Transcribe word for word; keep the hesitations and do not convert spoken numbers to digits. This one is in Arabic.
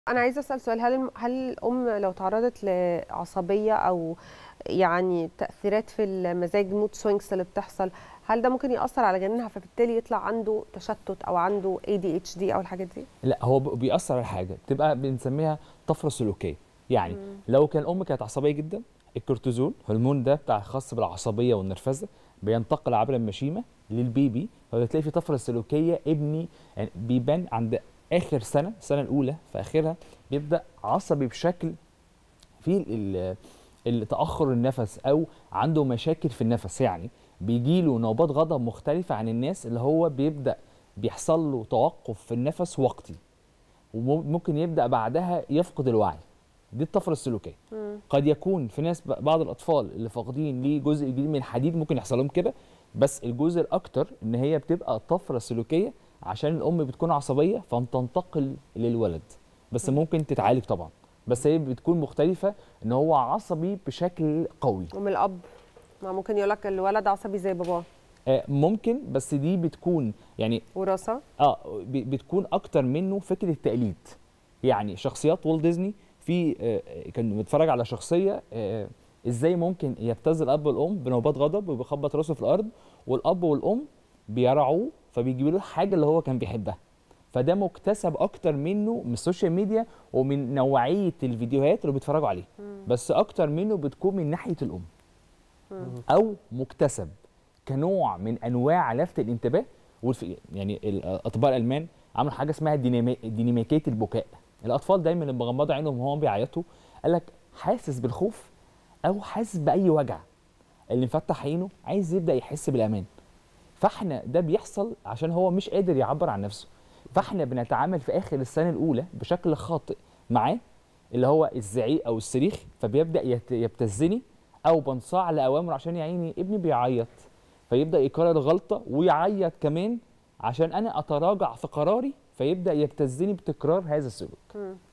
أنا عايزة أسأل سؤال، هل الم هل الأم لو تعرضت لعصبية أو يعني تأثيرات في المزاج mood swings اللي بتحصل، هل ده ممكن يأثّر على جنينها فبالتالي يطلع عنده تشتُّت أو عنده إيه دي إتش دي أو الحاجات دي؟ لأ، هو ب بيأثّر على حاجة، بتبقى بنسميها طفرة سلوكية، يعني إمم. لو كان الأم كانت عصبية جدًا، الكورتيزول هرمون ده بتاع خاص بالعصبية والنرفزة، بينتقل عبر المشيمة للبيبي، فبتلاقي في طفرة سلوكية ابني يعني بيبان عند آخر سنة، السنة الأولى في آخرها بيبدأ عصبي بشكل فيه ال التأخُّر النَفَس أو عنده مشاكل في النَفَس، يعني بييجي له نوبات غضب مختلفة عن الناس اللي هو بيبدأ بيحصل له توقُّف في النَفَس وقتي. وممكن يبدأ بعدها يفقد الوعي. دي الطفرة السلوكية. إمم. قد يكون في ناس ب بعض الأطفال اللي فاقدين ليه جزء كبير من الحديد ممكن يحصل لهم كده، بس الجزء الأكتر إن هي بتبقى طفرة سلوكية عشان الأم بتكون عصبية فبتنتقل للولد، بس إمم. ممكن تتعالج طبعًا، بس هي بتكون مختلفة إن هو عصبي بشكل قوي. ومن الأب، ما ممكن يقول لك الولد عصبي زي باباه. آآ ممكن، بس دي بتكون يعني وراثة؟ آه، ب بتكون أكتر منه فكرة تقليد. يعني شخصيات والت ديزني في آآ كان بيتفرج على شخصية آآ إزاي ممكن يبتز الأب والأم بنوبات غضب وبيخبط راسه في الأرض، والأب والأم بيرعوه فبيجيبوا له الحاجة اللي هو كان بيحبها. فده مُكتسب أكتر منه من السوشيال ميديا ومن نوعية الفيديوهات اللي بيتفرجوا عليها، إمم. بس أكتر منه بتكون من ناحية الأم. إمم. أو مُكتسب كنوع من أنواع لفت الانتباه والف يعني الأطباء الألمان عملوا حاجة اسمها ديناما ديناميكية البكاء. الأطفال دايمًا لمّا بيغمضوا عينهم وهُم بيعيطوا قال لك حاسس بالخوف أو حاسس بأي وجع. اللي مفتح عينه عايز يبدأ يحس بالأمان. فإحنا ده بيحصل عشان هو مش قادر يعبّر عن نفسه. فإحنا بنتعامل في آخر السنة الأولى بشكل خاطئ معاه، اللي هو الزعيق أو الصريخ، فبيبدأ يت يبتزني أو بانصاع لأوامره عشان يا عيني ابني بيعيط، فيبدأ يكرر الغلطة ويعيط كمان عشان أنا أتراجع في قراري، فيبدأ يبتزني بتكرار هذا السلوك. إمم.